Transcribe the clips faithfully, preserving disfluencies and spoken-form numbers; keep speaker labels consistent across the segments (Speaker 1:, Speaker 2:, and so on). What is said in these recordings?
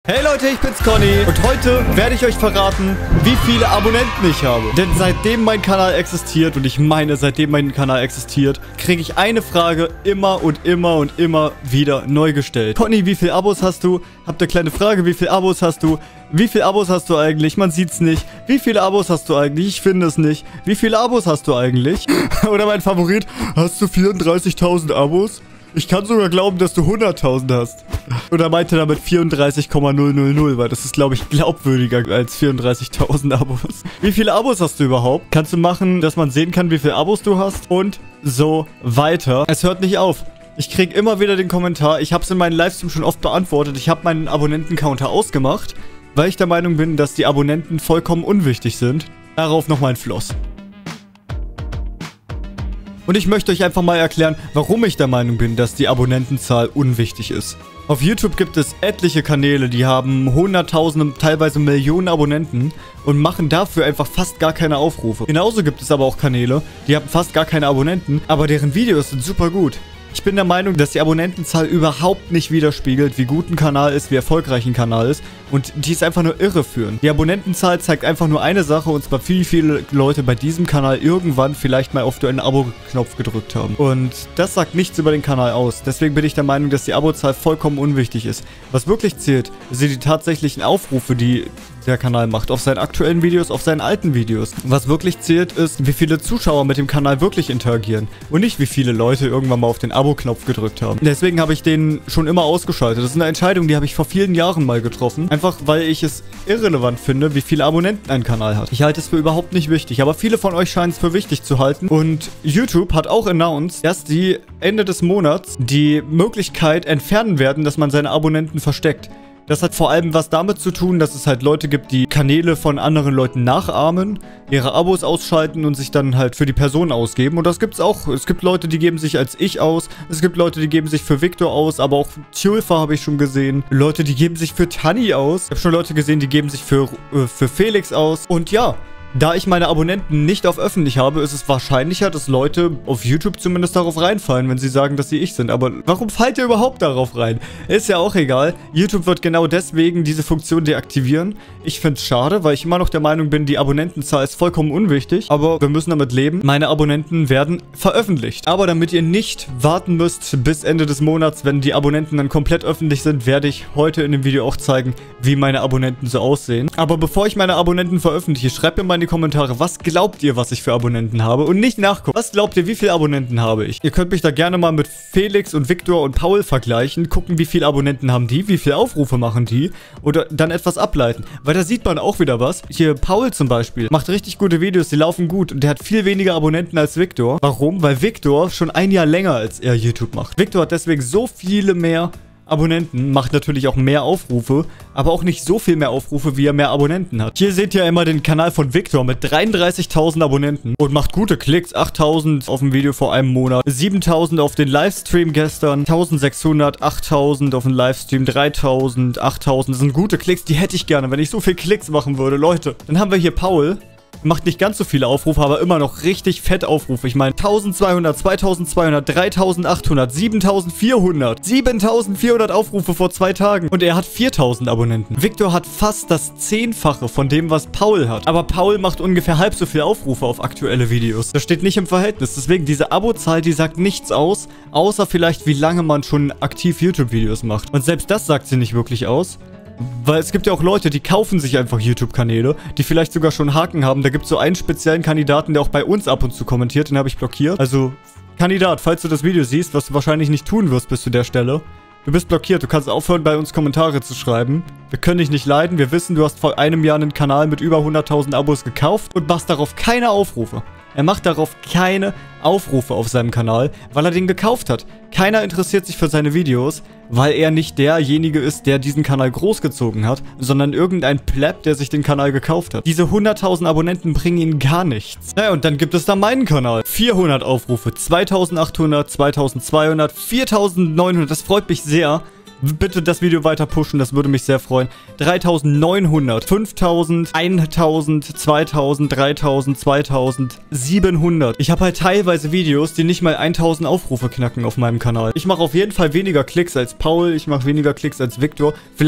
Speaker 1: Hey Leute, ich bin's Conny und heute werde ich euch verraten, wie viele Abonnenten ich habe. Denn seitdem mein Kanal existiert, und ich meine, seitdem mein Kanal existiert, kriege ich eine Frage immer und immer und immer wieder neu gestellt. Conny, wie viele Abos hast du? Habt ihr kleine Frage, wie viele Abos hast du? Wie viele Abos hast du eigentlich? Man sieht's nicht. Wie viele Abos hast du eigentlich? Ich finde es nicht. Wie viele Abos hast du eigentlich? Oder mein Favorit, hast du vierunddreißigtausend Abos? Ich kann sogar glauben, dass du hunderttausend hast. Oder meinte damit vierunddreißig Komma null null null, weil das ist, glaube ich, glaubwürdiger als vierunddreißigtausend Abos. Wie viele Abos hast du überhaupt? Kannst du machen, dass man sehen kann, wie viele Abos du hast? Und so weiter. Es hört nicht auf. Ich kriege immer wieder den Kommentar. Ich habe es in meinen Livestream schon oft beantwortet. Ich habe meinen Abonnenten-Counter ausgemacht, weil ich der Meinung bin, dass die Abonnenten vollkommen unwichtig sind. Darauf nochmal ein Floss. Und ich möchte euch einfach mal erklären, warum ich der Meinung bin, dass die Abonnentenzahl unwichtig ist. Auf YouTube gibt es etliche Kanäle, die haben hunderttausende, teilweise Millionen Abonnenten und machen dafür einfach fast gar keine Aufrufe. Genauso gibt es aber auch Kanäle, die haben fast gar keine Abonnenten, aber deren Videos sind super gut. Ich bin der Meinung, dass die Abonnentenzahl überhaupt nicht widerspiegelt, wie gut ein Kanal ist, wie erfolgreich ein Kanal ist. Und die ist einfach nur irreführend. Die Abonnentenzahl zeigt einfach nur eine Sache, und zwar wie viele Leute bei diesem Kanal irgendwann vielleicht mal auf den Abo-Knopf gedrückt haben. Und das sagt nichts über den Kanal aus. Deswegen bin ich der Meinung, dass die Abozahl vollkommen unwichtig ist. Was wirklich zählt, sind die tatsächlichen Aufrufe, die der Kanal macht. Auf seinen aktuellen Videos, auf seinen alten Videos. Was wirklich zählt, ist, wie viele Zuschauer mit dem Kanal wirklich interagieren. Und nicht, wie viele Leute irgendwann mal auf den Abo-Knopf gedrückt haben. Deswegen habe ich den schon immer ausgeschaltet. Das ist eine Entscheidung, die habe ich vor vielen Jahren mal getroffen. Einfach, weil ich es irrelevant finde, wie viele Abonnenten ein Kanal hat. Ich halte es für überhaupt nicht wichtig. Aber viele von euch scheinen es für wichtig zu halten. Und YouTube hat auch announced, dass die Ende des Monats die Möglichkeit entfernen werden, dass man seine Abonnenten versteckt. Das hat vor allem was damit zu tun, dass es halt Leute gibt, die Kanäle von anderen Leuten nachahmen, ihre Abos ausschalten und sich dann halt für die Person ausgeben. Und das gibt's auch. Es gibt Leute, die geben sich als ich aus. Es gibt Leute, die geben sich für Victor aus, aber auch Tulfa habe ich schon gesehen. Leute, die geben sich für Tani aus. Ich habe schon Leute gesehen, die geben sich für, äh, für Felix aus. Und ja, da ich meine Abonnenten nicht auf öffentlich habe, ist es wahrscheinlicher, dass Leute auf YouTube zumindest darauf reinfallen, wenn sie sagen, dass sie ich sind. Aber warum fallt ihr überhaupt darauf rein? Ist ja auch egal. YouTube wird genau deswegen diese Funktion deaktivieren. Ich finde es schade, weil ich immer noch der Meinung bin, die Abonnentenzahl ist vollkommen unwichtig. Aber wir müssen damit leben. Meine Abonnenten werden veröffentlicht. Aber damit ihr nicht warten müsst bis Ende des Monats, wenn die Abonnenten dann komplett öffentlich sind, werde ich heute in dem Video auch zeigen, wie meine Abonnenten so aussehen. Aber bevor ich meine Abonnenten veröffentliche, schreibt mir mal in die Kommentare, was glaubt ihr, was ich für Abonnenten habe, und nicht nachgucken. Was glaubt ihr, wie viele Abonnenten habe ich? Ihr könnt mich da gerne mal mit Felix und Victor und Paul vergleichen, gucken, wie viele Abonnenten haben die, wie viele Aufrufe machen die, oder dann etwas ableiten, weil da sieht man auch wieder was. Hier Paul zum Beispiel macht richtig gute Videos, die laufen gut, und der hat viel weniger Abonnenten als Victor. Warum? Weil Victor schon ein Jahr länger als er YouTube macht. Victor hat deswegen so viele mehr Abonnenten, macht natürlich auch mehr Aufrufe, aber auch nicht so viel mehr Aufrufe, wie er mehr Abonnenten hat. Hier seht ihr immer den Kanal von Victor mit dreiunddreißigtausend Abonnenten und macht gute Klicks. achttausend auf dem Video vor einem Monat, siebentausend auf den Livestream gestern, eintausendsechshundert, achttausend auf den Livestream, dreitausend, achttausend. Das sind gute Klicks, die hätte ich gerne, wenn ich so viel Klicks machen würde, Leute. Dann haben wir hier Paul. Macht nicht ganz so viele Aufrufe, aber immer noch richtig fett Aufrufe. Ich meine, eintausendzweihundert, zweitausendzweihundert, dreitausendachthundert, siebentausendvierhundert. siebentausendvierhundert Aufrufe vor zwei Tagen. Und er hat viertausend Abonnenten. Victor hat fast das Zehnfache von dem, was Paul hat. Aber Paul macht ungefähr halb so viele Aufrufe auf aktuelle Videos. Das steht nicht im Verhältnis. Deswegen, diese Abozahl, die sagt nichts aus, außer vielleicht, wie lange man schon aktiv YouTube-Videos macht. Und selbst das sagt sie nicht wirklich aus. Weil es gibt ja auch Leute, die kaufen sich einfach YouTube-Kanäle, die vielleicht sogar schon Haken haben. Da gibt es so einen speziellen Kandidaten, der auch bei uns ab und zu kommentiert, den habe ich blockiert. Also, Kandidat, falls du das Video siehst, was du wahrscheinlich nicht tun wirst bis zu der Stelle, du bist blockiert, du kannst aufhören, bei uns Kommentare zu schreiben. Wir können dich nicht leiden, wir wissen, du hast vor einem Jahr einen Kanal mit über hunderttausend Abos gekauft und machst darauf keine Aufrufe. Er macht darauf keine Aufrufe auf seinem Kanal, weil er den gekauft hat. Keiner interessiert sich für seine Videos, weil er nicht derjenige ist, der diesen Kanal großgezogen hat, sondern irgendein Pleb, der sich den Kanal gekauft hat. Diese hunderttausend Abonnenten bringen ihm gar nichts. Naja, und dann gibt es da meinen Kanal. vierhundert Aufrufe, zweitausendachthundert, zweitausendzweihundert, viertausendneunhundert. Das freut mich sehr. Bitte das Video weiter pushen, das würde mich sehr freuen. dreitausendneunhundert, fünftausend, eintausend, zweitausend, dreitausend, zweitausend, siebenhundert. Ich habe halt teilweise Videos, die nicht mal eintausend Aufrufe knacken auf meinem Kanal. Ich mache auf jeden Fall weniger Klicks als Paul, ich mache weniger Klicks als Victor. Vielleicht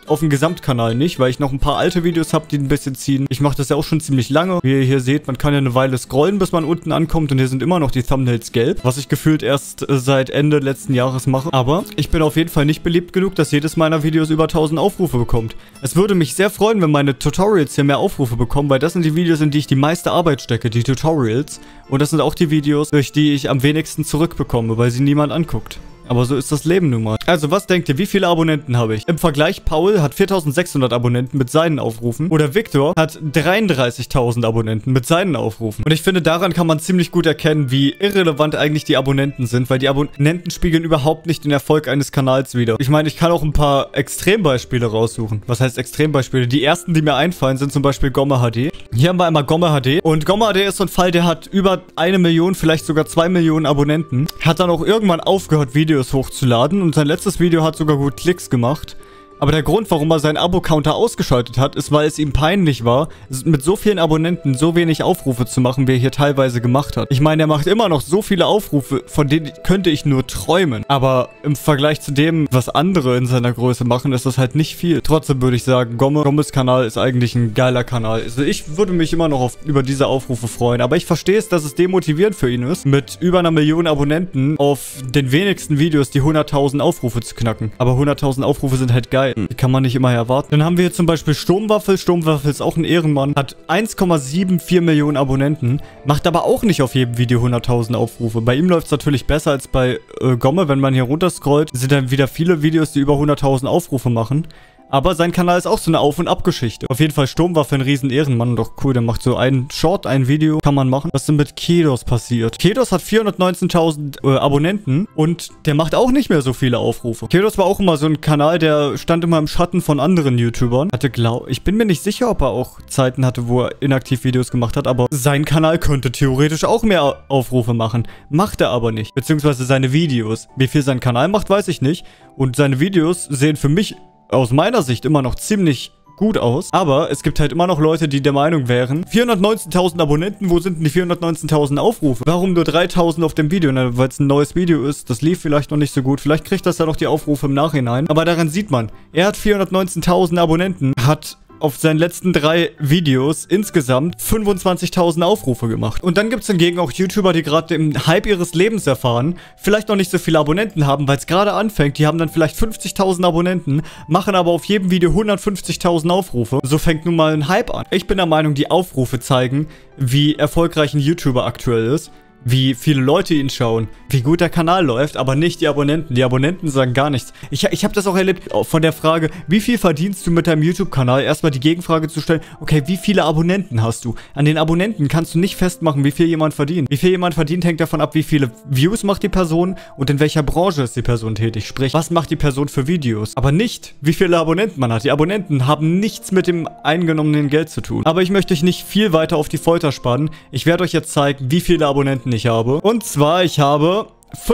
Speaker 1: auf dem Gesamtkanal nicht, weil ich noch ein paar alte Videos habe, die ein bisschen ziehen. Ich mache das ja auch schon ziemlich lange. Wie ihr hier seht, man kann ja eine Weile scrollen, bis man unten ankommt und hier sind immer noch die Thumbnails gelb, was ich gefühlt erst äh, seit Ende letzten Jahres mache. Aber ich bin auf jeden Fall nicht beliebt genug, dass jedes meiner Videos über tausend Aufrufe bekommt. Es würde mich sehr freuen, wenn meine Tutorials hier mehr Aufrufe bekommen, weil das sind die Videos, in die ich die meiste Arbeit stecke, die Tutorials. Und das sind auch die Videos, durch die ich am wenigsten zurückbekomme, weil sie niemand anguckt. Aber so ist das Leben nun mal. Also, was denkt ihr, wie viele Abonnenten habe ich? Im Vergleich, Paul hat viertausendsechshundert Abonnenten mit seinen Aufrufen. Oder Victor hat dreiunddreißigtausend Abonnenten mit seinen Aufrufen. Und ich finde, daran kann man ziemlich gut erkennen, wie irrelevant eigentlich die Abonnenten sind, weil die Abonnenten spiegeln überhaupt nicht den Erfolg eines Kanals wider. Ich meine, ich kann auch ein paar Extrembeispiele raussuchen. Was heißt Extrembeispiele? Die ersten, die mir einfallen, sind zum Beispiel Gomme H D. Hier haben wir einmal Gomme H D. Und Gomme H D ist so ein Fall, der hat über eine Million, vielleicht sogar zwei Millionen Abonnenten. Hat dann auch irgendwann aufgehört, Videos hochzuladen und sein letztes Video hat sogar gut Klicks gemacht. Aber der Grund, warum er seinen Abo-Counter ausgeschaltet hat, ist, weil es ihm peinlich war, mit so vielen Abonnenten so wenig Aufrufe zu machen, wie er hier teilweise gemacht hat. Ich meine, er macht immer noch so viele Aufrufe, von denen könnte ich nur träumen. Aber im Vergleich zu dem, was andere in seiner Größe machen, ist das halt nicht viel. Trotzdem würde ich sagen, Gomme, Gommes Kanal ist eigentlich ein geiler Kanal. Also ich würde mich immer noch auf, über diese Aufrufe freuen. Aber ich verstehe es, dass es demotivierend für ihn ist, mit über einer Million Abonnenten auf den wenigsten Videos die hunderttausend Aufrufe zu knacken. Aber hunderttausend Aufrufe sind halt geil. Die kann man nicht immer erwarten. Dann haben wir hier zum Beispiel Sturmwaffel. Sturmwaffel ist auch ein Ehrenmann. Hat eins Komma vierundsiebzig Millionen Abonnenten. Macht aber auch nicht auf jedem Video hunderttausend Aufrufe. Bei ihm läuft es natürlich besser als bei äh, Gomme. Wenn man hier runterscrollt, sind dann wieder viele Videos, die über hunderttausend Aufrufe machen. Aber sein Kanal ist auch so eine Auf- und Ab-Geschichte. Auf jeden Fall Sturmwaffe ein riesen Ehrenmann. Doch cool, der macht so einen Short, ein Video. Kann man machen. Was ist denn mit Kedos passiert? Kedos hat vierhundertneunzehntausend äh, Abonnenten und der macht auch nicht mehr so viele Aufrufe. Kedos war auch immer so ein Kanal, der stand immer im Schatten von anderen YouTubern. Hatte, glaub, ich bin mir nicht sicher, ob er auch Zeiten hatte, wo er inaktiv Videos gemacht hat, aber sein Kanal könnte theoretisch auch mehr Aufrufe machen. Macht er aber nicht. Beziehungsweise seine Videos. Wie viel sein Kanal macht, weiß ich nicht. Und seine Videos sehen für mich aus meiner Sicht immer noch ziemlich gut aus. Aber es gibt halt immer noch Leute, die der Meinung wären, vierhundertneunzehntausend Abonnenten, wo sind denn die vierhundertneunzehntausend Aufrufe? Warum nur dreitausend auf dem Video? Na, weil es ein neues Video ist, das lief vielleicht noch nicht so gut. Vielleicht kriegt das ja noch die Aufrufe im Nachhinein. Aber daran sieht man, er hat vierhundertneunzehntausend Abonnenten, hat auf seinen letzten drei Videos insgesamt fünfundzwanzigtausend Aufrufe gemacht. Und dann gibt es hingegen auch YouTuber, die gerade im Hype ihres Lebens erfahren, vielleicht noch nicht so viele Abonnenten haben, weil es gerade anfängt. Die haben dann vielleicht fünfzigtausend Abonnenten, machen aber auf jedem Video hundertfünfzigtausend Aufrufe. So fängt nun mal ein Hype an. Ich bin der Meinung, die Aufrufe zeigen, wie erfolgreich ein YouTuber aktuell ist. Wie viele Leute ihn schauen, wie gut der Kanal läuft, aber nicht die Abonnenten. Die Abonnenten sagen gar nichts. Ich, ich habe das auch erlebt von der Frage, wie viel verdienst du mit deinem YouTube-Kanal? Erstmal die Gegenfrage zu stellen, okay, wie viele Abonnenten hast du? An den Abonnenten kannst du nicht festmachen, wie viel jemand verdient. Wie viel jemand verdient, hängt davon ab, wie viele Views macht die Person und in welcher Branche ist die Person tätig. Sprich, was macht die Person für Videos? Aber nicht, wie viele Abonnenten man hat. Die Abonnenten haben nichts mit dem eingenommenen Geld zu tun. Aber ich möchte euch nicht viel weiter auf die Folter spannen. Ich werde euch jetzt zeigen, wie viele Abonnenten ich habe. Und zwar, ich habe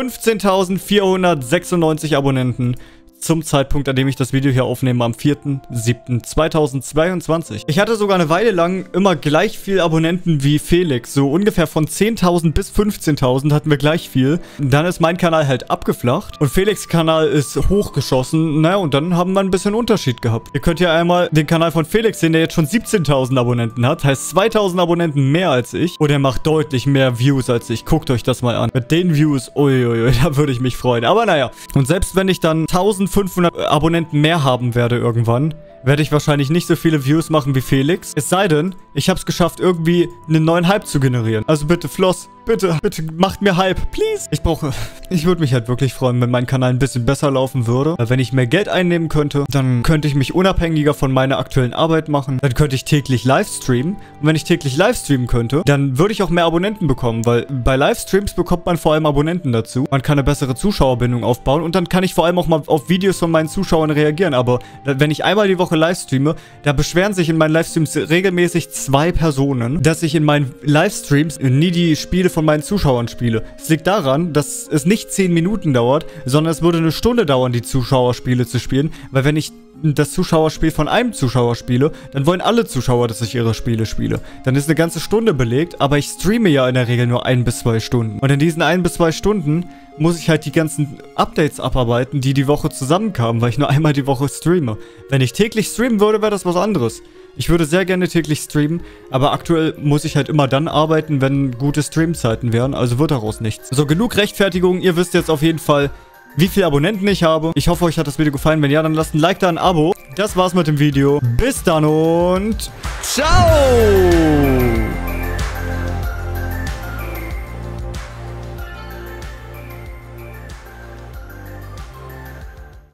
Speaker 1: fünfzehntausendvierhundertsechsundneunzig Abonnenten zum Zeitpunkt, an dem ich das Video hier aufnehme, am vierten siebten zweitausendzweiundzwanzig. Ich hatte sogar eine Weile lang immer gleich viel Abonnenten wie Felix. So ungefähr von zehntausend bis fünfzehntausend hatten wir gleich viel. Dann ist mein Kanal halt abgeflacht und Felix' Kanal ist hochgeschossen. Naja, und dann haben wir ein bisschen Unterschied gehabt. Ihr könnt ja einmal den Kanal von Felix sehen, der jetzt schon siebzehntausend Abonnenten hat. Heißt zweitausend Abonnenten mehr als ich. Und er macht deutlich mehr Views als ich. Guckt euch das mal an. Mit den Views, uiuiui, da würde ich mich freuen. Aber naja. Und selbst wenn ich dann eintausendfünfhundert Abonnenten mehr haben werde irgendwann, werde ich wahrscheinlich nicht so viele Views machen wie Felix. Es sei denn, ich habe es geschafft, irgendwie einen neuen Hype zu generieren. Also bitte, Floss, bitte, bitte macht mir Hype, please. Ich brauche, ich würde mich halt wirklich freuen, wenn mein Kanal ein bisschen besser laufen würde. Weil wenn ich mehr Geld einnehmen könnte, dann könnte ich mich unabhängiger von meiner aktuellen Arbeit machen. Dann könnte ich täglich Livestreamen. Und wenn ich täglich Livestreamen könnte, dann würde ich auch mehr Abonnenten bekommen. Weil bei Livestreams bekommt man vor allem Abonnenten dazu. Man kann eine bessere Zuschauerbindung aufbauen. Und dann kann ich vor allem auch mal auf Videos von meinen Zuschauern reagieren. Aber wenn ich einmal die Woche Livestreame, da beschweren sich in meinen Livestreams regelmäßig zwei Personen, dass ich in meinen Livestreams nie die Spiele von meinen Zuschauern spiele. Es liegt daran, dass es nicht zehn Minuten dauert, sondern es würde eine Stunde dauern, die Zuschauerspiele zu spielen, weil wenn ich das Zuschauerspiel von einem Zuschauer spiele, dann wollen alle Zuschauer, dass ich ihre Spiele spiele. Dann ist eine ganze Stunde belegt, aber ich streame ja in der Regel nur ein bis zwei Stunden. Und in diesen ein bis zwei Stunden muss ich halt die ganzen Updates abarbeiten, die die Woche zusammenkamen, weil ich nur einmal die Woche streame. Wenn ich täglich streamen würde, wäre das was anderes. Ich würde sehr gerne täglich streamen, aber aktuell muss ich halt immer dann arbeiten, wenn gute Streamzeiten wären, also wird daraus nichts. So, genug Rechtfertigung, ihr wisst jetzt auf jeden Fall, wie viele Abonnenten ich habe. Ich hoffe, euch hat das Video gefallen. Wenn ja, dann lasst ein Like da, ein Abo. Das war's mit dem Video. Bis dann und ciao!